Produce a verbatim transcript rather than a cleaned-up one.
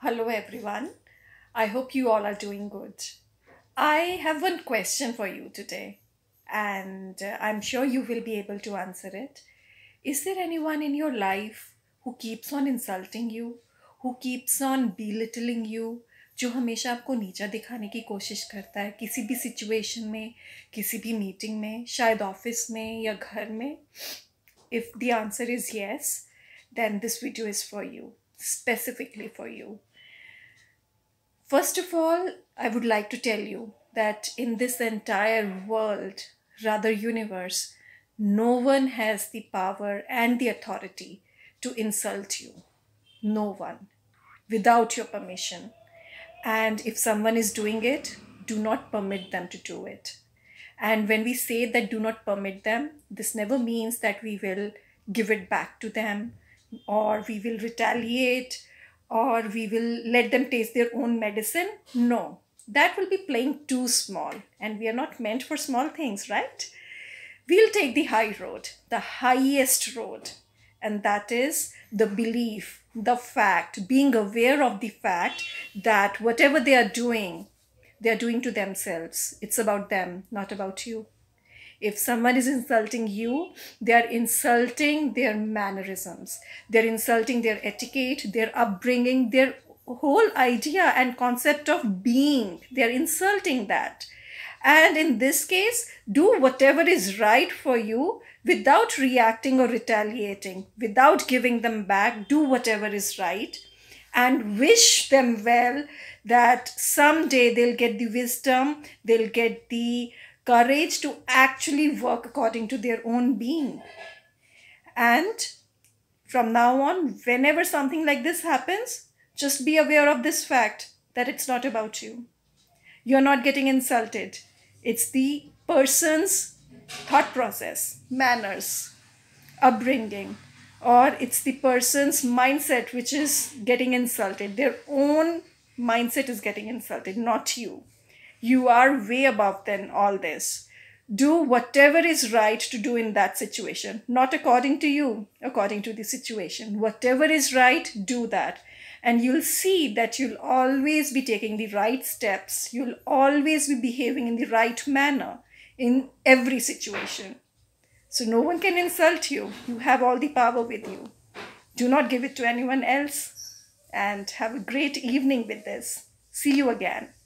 Hello everyone. I hope you all are doing good. I have one question for you today, and uh, I'm sure you will be able to answer it. Is there anyone in your life who keeps on insulting you, who keeps on belittling you, जो हमेशा आपको नीचा दिखाने की कोशिश करता है किसी भी सिचुएशन में, किसी भी मीटिंग में, शायद ऑफिस में या घर में? If the answer is yes, then this video is for you, specifically for you. First of all, I would like to tell you that in this entire world, rather universe, no one has the power and the authority to insult you. No one, without your permission. And if someone is doing it, do not permit them to do it. And when we say that do not permit them, this never means that we will give it back to them, or we will retaliate, or we will let them taste their own medicine. No, that will be playing too small, and we are not meant for small things, right? We'll take the high road, the highest road, and that is the belief, the fact, being aware of the fact that whatever they are doing, they are doing to themselves. It's about them, not about you. If someone is insulting you, they are insulting their mannerisms. They're insulting their etiquette, their upbringing, their whole idea and concept of being. They're insulting that. And in this case, do whatever is right for you without reacting or retaliating, without giving them back. Do whatever is right and wish them well, that someday they'll get the wisdom, they'll get the courage to actually work according to their own being. And from now on, whenever something like this happens, just be aware of this fact that it's not about you. You're not getting insulted. It's the person's thought process, manners, upbringing, or it's the person's mindset which is getting insulted. Their own mindset is getting insulted, not you. You are way above than all this. Do whatever is right to do in that situation, not according to you, according to the situation. Whatever is right, do that. And you'll see that you'll always be taking the right steps. You'll always be behaving in the right manner in every situation. So no one can insult you. You have all the power with you. Do not give it to anyone else. And have a great evening with this. See you again.